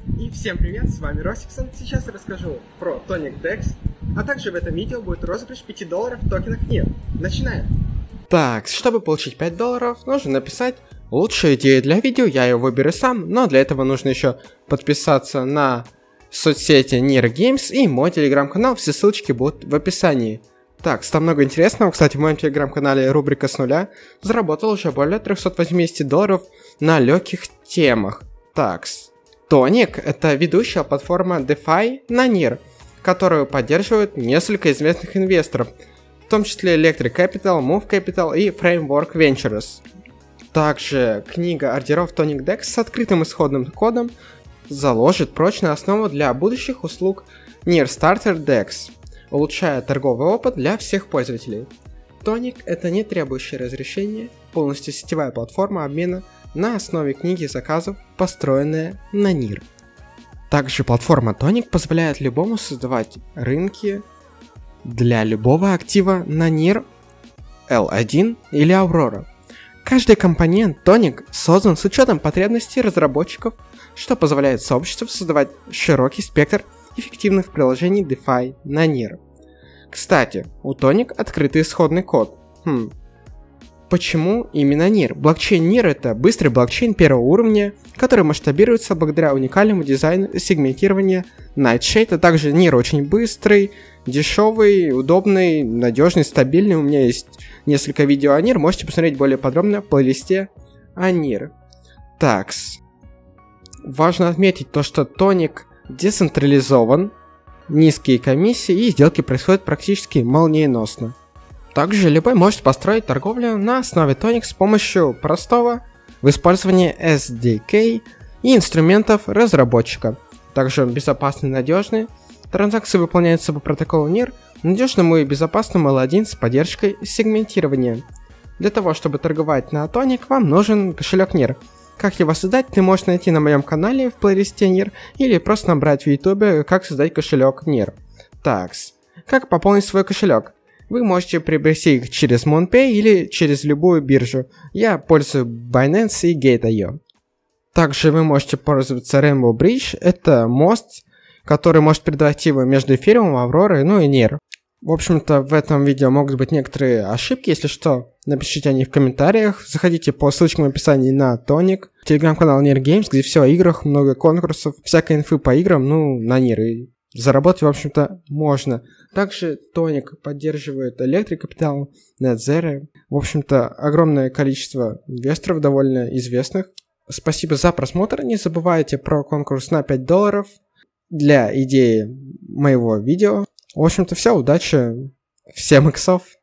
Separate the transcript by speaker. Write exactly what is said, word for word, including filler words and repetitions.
Speaker 1: И всем привет, с вами Росиксон. Сейчас я расскажу про Tonic Dex, а также в этом видео будет розыгрыш пяти долларов в токенах НИР. Начинаем! Так, чтобы получить пять долларов, нужно написать лучшую идею для видео, я ее выберу сам, но для этого нужно еще подписаться на соцсети НИР Games и мой телеграм-канал, все ссылочки будут в описании. Так, там много интересного, кстати, в моем телеграм-канале рубрика с нуля заработал уже более трёхсот восьмидесяти долларов на легких темах. Такс. Tonic — это ведущая платформа DeFi на НИР, которую поддерживают несколько известных инвесторов, в том числе Electric Capital, Move Capital и Framework Ventures. Также книга ордеров Tonic Dex с открытым исходным кодом заложит прочную основу для будущих услуг НИР Starter Dex, улучшая торговый опыт для всех пользователей. Tonic — это не требующее разрешения, полностью сетевая платформа обмена на основе книги заказов, построенная на НИР. Также платформа Tonic позволяет любому создавать рынки для любого актива на НИР, эл один или Aurora. Каждый компонент Tonic создан с учетом потребностей разработчиков, что позволяет сообществу создавать широкий спектр эффективных приложений DeFi на НИР. Кстати, у Tonic открытый исходный код. Хм. Почему именно НИР? Блокчейн НИР — это быстрый блокчейн первого уровня, который масштабируется благодаря уникальному дизайну сегментирования Nightshade, а также НИР очень быстрый, дешевый, удобный, надежный, стабильный. У меня есть несколько видео о НИР, можете посмотреть более подробно в плейлисте о НИР. Такс. Важно отметить то, что Tonic децентрализован, низкие комиссии и сделки происходят практически молниеносно. Также любой может построить торговлю на основе Tonic с помощью простого в использовании эс ди кей и инструментов разработчика. Также безопасный и надежный. Транзакции выполняются по протоколу НИР, надежному и безопасному эл один с поддержкой сегментирования. Для того, чтобы торговать на Tonic, вам нужен кошелек НИР. Как его создать, ты можешь найти на моем канале в плейлисте НИР или просто набрать в ютубе, как создать кошелек НИР. Такс. Как пополнить свой кошелек? Вы можете приобрести их через MoonPay или через любую биржу. Я пользуюсь Binance и Gate точка ай о. Также вы можете пользоваться Rainbow Bridge. Это мост, который может передавать его между эфириумом, Авророй, ну и НИР. В общем-то, в этом видео могут быть некоторые ошибки. Если что, напишите о них в комментариях. Заходите по ссылочкам в описании на Tonic. Телеграм-канал НИР Games, где все о играх, много конкурсов, всякой инфы по играм, ну, на НИР. И заработать, в общем-то, можно. Также Tonic поддерживает Electric Capital, NetZero. В общем-то, огромное количество инвесторов, довольно известных. Спасибо за просмотр. Не забывайте про конкурс на пять долларов для идеи моего видео. В общем-то, все. Удачи. Всем иксов.